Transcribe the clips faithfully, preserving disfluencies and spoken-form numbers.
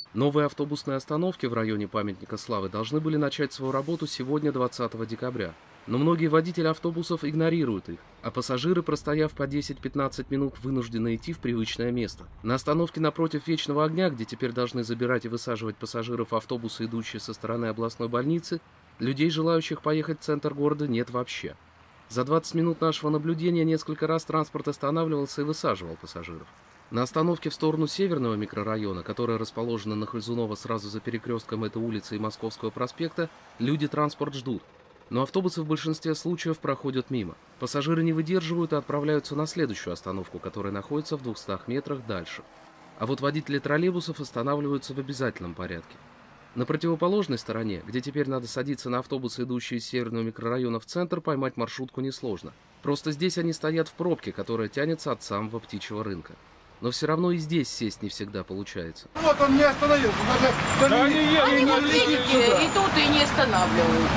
Новые автобусные остановки в районе памятника Славы должны были начать свою работу сегодня, двадцатого декабря. Но многие водители автобусов игнорируют их, а пассажиры, простояв по десять-пятнадцать минут, вынуждены идти в привычное место. На остановке напротив Вечного огня, где теперь должны забирать и высаживать пассажиров автобусы, идущие со стороны областной больницы, людей, желающих поехать в центр города, нет вообще. За двадцать минут нашего наблюдения несколько раз транспорт останавливался и высаживал пассажиров. На остановке в сторону северного микрорайона, которая расположена на Хальзунова сразу за перекрестком этой улицы и Московского проспекта, люди транспорт ждут. Но автобусы в большинстве случаев проходят мимо. Пассажиры не выдерживают и отправляются на следующую остановку, которая находится в двухстах метрах дальше. А вот водители троллейбусов останавливаются в обязательном порядке. На противоположной стороне, где теперь надо садиться на автобусы, идущие из северного микрорайона в центр, поймать маршрутку несложно. Просто здесь они стоят в пробке, которая тянется от самого птичьего рынка. Но все равно и здесь сесть не всегда получается. Вот он не остановился. Да, да они, они, они, вот видите, идут и не останавливают.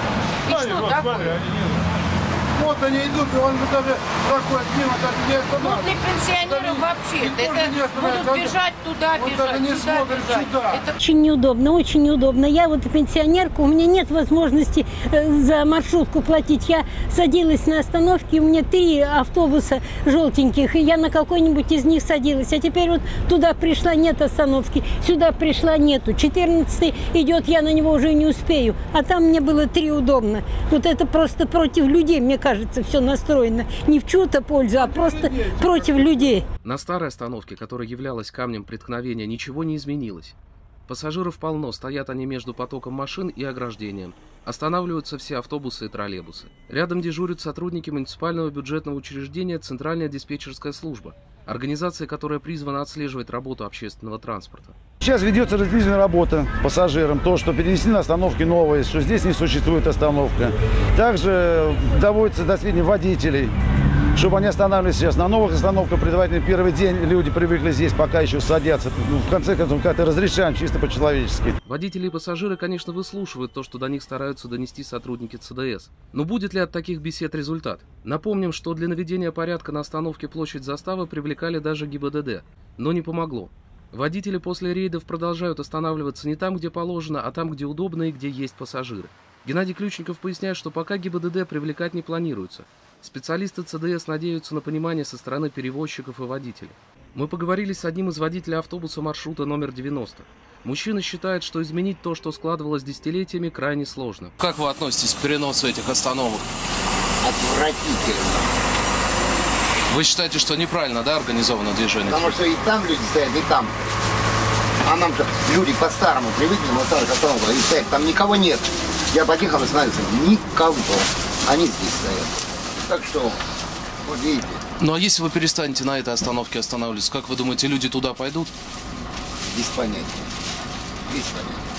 И смотри, что вот, такое? смотри, они не... Вот они идут, и он даже проходит мимо, даже не останавливается. Ну, для пенсионеров вообще, это будут бежать туда, он бежать, даже не сюда, смотрит бежать. сюда. Это... Очень неудобно, очень неудобно. Я вот пенсионерка, у меня нет возможности за маршрутку платить. Я садилась на остановке, у меня три автобуса желтеньких, и я на какой-нибудь из них садилась. А теперь вот туда пришла, нет остановки, сюда пришла, нету. четырнадцатый идет, я на него уже не успею. А там мне было три удобно. Вот это просто против людей, мне кажется, все настроено. Не в чью-то пользу, а просто против людей. На старой остановке, которая являлась камнем преткновения, ничего не изменилось. Пассажиров полно, стоят они между потоком машин и ограждением. Останавливаются все автобусы и троллейбусы. Рядом дежурят сотрудники муниципального бюджетного учреждения «Центральная диспетчерская служба», организация, которая призвана отслеживать работу общественного транспорта. Сейчас ведется разделительная работа пассажирам, то, что перенесли на остановки новые, что здесь не существует остановка. Также доводится до сведения водителей, чтобы они останавливались сейчас на новых остановках. Предварительно первый день люди привыкли здесь, пока еще садятся. Ну, в конце концов, как-то разрешаем чисто по-человечески. Водители и пассажиры, конечно, выслушивают то, что до них стараются донести сотрудники ЦДС. Но будет ли от таких бесед результат? Напомним, что для наведения порядка на остановке Площадь Заставы привлекали даже ГИБДД, но не помогло. Водители после рейдов продолжают останавливаться не там, где положено, а там, где удобно и где есть пассажиры. Геннадий Ключников поясняет, что пока ГИБДД привлекать не планируется. Специалисты ЦДС надеются на понимание со стороны перевозчиков и водителей. Мы поговорили с одним из водителей автобуса маршрута номер девяносто. Мужчина считает, что изменить то, что складывалось десятилетиями, крайне сложно. Как вы относитесь к переносу этих остановок? Отвратительно. Вы считаете, что неправильно, да, организовано движение? Потому что и там люди стоят, и там. А нам-то люди по-старому привыкли на старых остановках и стоят. Там никого нет. Я подъехал и остановился. Никого. Они здесь стоят. Так что, вот видите. Ну а если вы перестанете на этой остановке останавливаться, как вы думаете, люди туда пойдут? Без понятия. Без понятия.